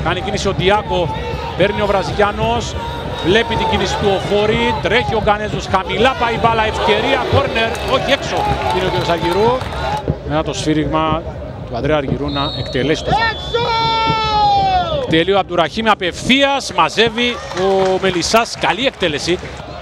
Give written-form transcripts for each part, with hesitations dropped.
Κάνει κίνηση ο Διάκο, παίρνει ο Βραζιλιάνος, βλέπει την κίνηση του ο Φόρη, τρέχει ο Γκανέζος, χαμηλά πάει η μπάλα, ευκαιρία, κόρνερ, όχι έξω, είναι ο κ. Αργυρού. Μετά το σφύριγμα του Ανδρέα Αργυρού να εκτελέσει το εκτελεί ο Αμπτουραχήμ απευθείας, μαζεύει ο Μελισσάς, καλή εκτέλεση.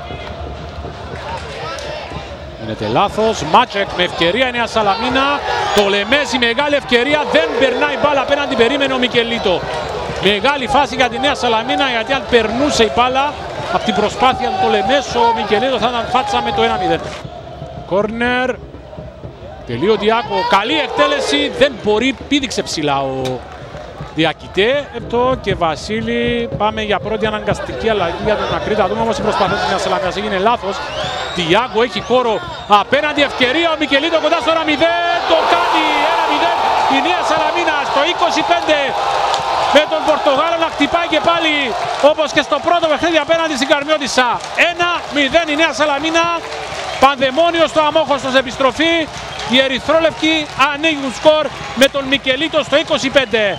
Γίνεται λάθος, Μάτσεκ με ευκαιρία, η Νέα Σαλαμίνα, το Λεμέζι, μεγάλη ευκαιρία, δεν περνάει μπάλα απέναντι, περίμενε ο Μικελίτο. Μεγάλη φάση για τη Νέα Σαλαμίνα, γιατί αν περνούσε η μπάλα από την προσπάθεια του Λεμές, ο Μικελίτο θα ήταν φάτσα με το 1-0. Κόρνερ, τελεί ο Διάκο, καλή εκτέλεση, δεν μπορεί, πήδηξε ψηλά ο Διακητέ. Και Βασίλη, πάμε για πρώτη αναγκαστική αλλαγή για τον Ακρίτα. Θα δούμε όμως η προσπάθεια της Νέας Σαλαμίνας έγινε λάθος. Διάκο έχει χώρο απέναντι, ευκαιρία, ο Μικελίτο κοντά στο 1-0, το κάνει 1-0 η Νέα Σαλαμίνα στο 25 με τον Πορτογάλο να χτυπάει και πάλι όπως και στο πρώτο παιχνίδι απέναντι στην Καρμιώτισσα. 1-0 η Νέα Σαλαμίνα, πανδαιμόνιο στο Αμόχωστος επιστροφή. Οι ερυθρόλευκοι ανοίγουν σκορ με τον Μικελίτο στο 25.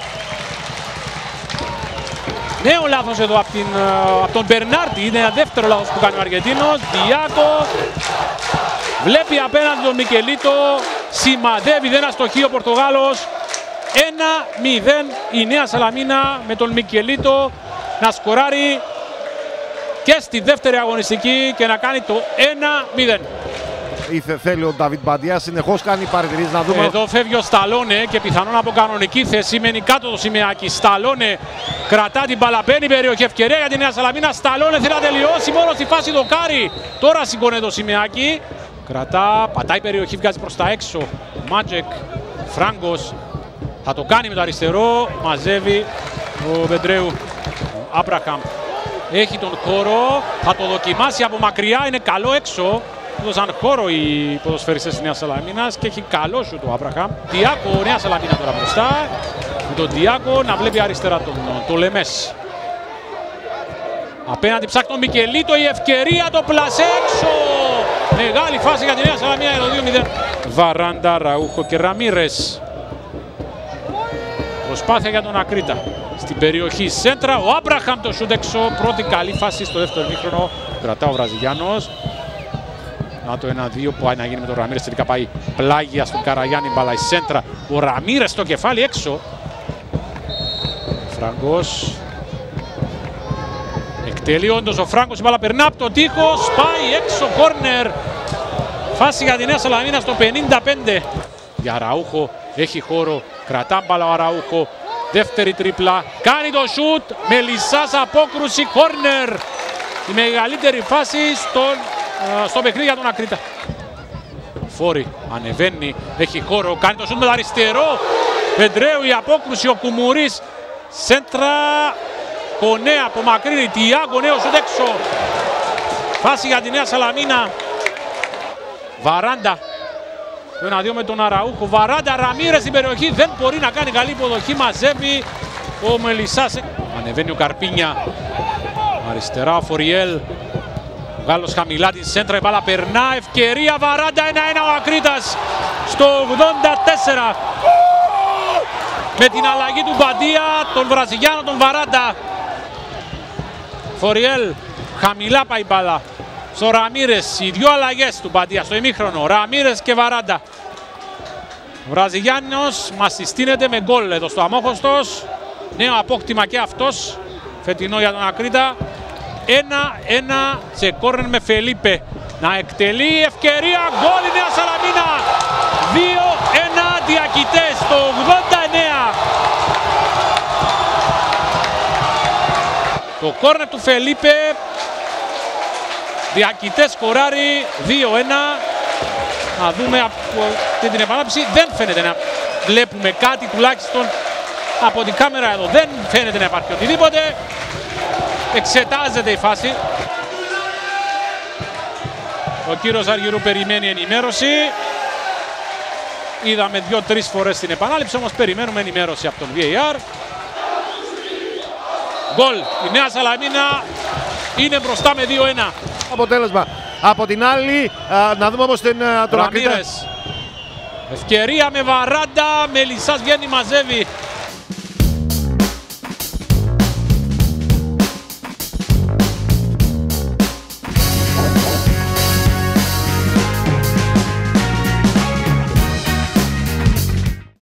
Νέο λάθος εδώ από τον Μπερνάρντι, είναι ένα δεύτερο λάθος που κάνει ο Αργεντίνος. Διάκο βλέπει απέναντι τον Μικελίτο, σημαδεύει, δεν αστοχεί ο Πορτογάλος. 1-0 η Νέα Σαλαμίνα με τον Μικελίτο να σκοράρει και στη δεύτερη αγωνιστική και να κάνει το 1-0. Θέλει ο Νταβίτ Μπαντιά, συνεχώς κάνει παρατηρήσεις, να δούμε. Εδώ φεύγει ο Σταλόνε και πιθανόν από κανονική θέση μένει κάτω το Σιμεάκη. Σταλόνε κρατά την μπάλα, μπαίνει περιοχή, ευκαιρία για τη Νέα Σαλαμίνα. Σταλόνε θέλει να τελειώσει μόνο στη φάση δοκάρι. Τώρα σηκώνεται το Σιμεάκη. Κρατά, πατάει περιοχή, βγάζει προς τα έξω. Μάτζεκ, Φράγκος θα το κάνει με το αριστερό. Μαζεύει ο Βεντρέου. Άμπραχαμ έχει τον χώρο, θα το δοκιμάσει από μακριά, είναι καλό έξω. Έδωσαν χώρο οι ποδοσφαιριστές της Νέας Σαλαμίνας και έχει καλό σου το Άμπραχαμ. Διάκο, Νέα Σαλαμίνα τώρα μπροστά. Με τον Διάκο να βλέπει αριστερά το Λεμές. Απέναντι ψάχνει τον Μικελίτο, η ευκαιρία, το πλασέ έξω. Μεγάλη φάση για τη Νέα Σαλαμίνα για το 2-0. Βαράντα, Ραούχο και Ραμίρες. Προσπάθεια για τον Ακρίτα. Στην περιοχή σέντρα, ο Άμπραχαμ το σούτ έξω. Πρώτη καλή φάση στο δεύτερο ημίχρονο. Κρατά ο Βραζιλιάνος. Να το 1-2 που πάει να γίνει με τον Ραμίρες, τελικά πάει πλάγια στον Καραγιάννη, μπάλα η σέντρα. Ο Ραμίρες στο κεφάλι έξω. Φράγκος. Εκτελεί όντως ο Φράγκος, η μπάλα περνά από τον τοίχο, πάει έξω, κόρνερ. Φάση για τη Νέα Σαλαμίνα στο 55. Για Αραούχο, έχει χώρο, κρατά μπάλα ο Αραούχο. Δεύτερη τρίπλα, κάνει το σουτ, Μελισσάς απόκρουση, κόρνερ. Η μεγαλύτερη φάση στο παιχνίδι για τον Ακρίτα. Φόρη ανεβαίνει, έχει χώρο, κάνει το σουτ με το αριστερό. Βεντρέου, η απόκρουση, ο Κουμουρίς. Σέντρα, Κονέ από μακρύνει, Τιάγκο, νέο σουτ έξω. Φάση για τη Νέα Σαλαμίνα. Βαράντα. Το 1-2 με τον Αραούχο. Βαράντα, Ραμίρες στην περιοχή, δεν μπορεί να κάνει καλή υποδοχή, μαζεύει ο Μελισσάς. Ανεβαίνει ο Καρπίνια. Αριστερά ο Φοριέλ. Ο Γάλλος χαμηλά την σέντρα, η μπάλα περνά, ευκαιρία, Βαράντα, 1-1 ο Ακρίτας στο 84. Με την αλλαγή του Μπαντία, τον Βραζιλιάνο, τον Βαράντα. Φοριέλ, χαμηλά πάει η μπάλα. Στο Ραμίρες, οι δύο αλλαγές του Μπαντία στο ημίχρονο, Ραμίρες και Βαράντα. Ο Βραζιλιάνος μας συστήνεται με γκολ εδώ στο Αμόχωστος. Νέο απόκτημα και αυτός, φετινό για τον Ακρίτα. 1-1 σε κόρνερ με Φελίπε. Να εκτελεί, ευκαιρία, γκολ η Νέα Σαλαμίνα. 2-1 Διακητές στο 89. Το κόρνερ του Φελίπε. Διακητές σκοράρει 2-1. Να δούμε από την επανάληψη. Δεν φαίνεται να βλέπουμε κάτι, τουλάχιστον από την κάμερα εδώ. Δεν φαίνεται να υπάρχει οτιδήποτε. Εξετάζεται η φάση. Ο κύριος Αργυρού περιμένει ενημέρωση. Είδαμε 2-3 φορές την επανάληψη, όμως περιμένουμε ενημέρωση από τον VAR. Γκολ. Η Νέα Σαλαμίνα είναι μπροστά με 2-1. Αποτέλεσμα. Από την άλλη, να δούμε όμως τον Ακρίτα. Ευκαιρία με Βαράντα, Μελισσάς βγαίνει, μαζεύει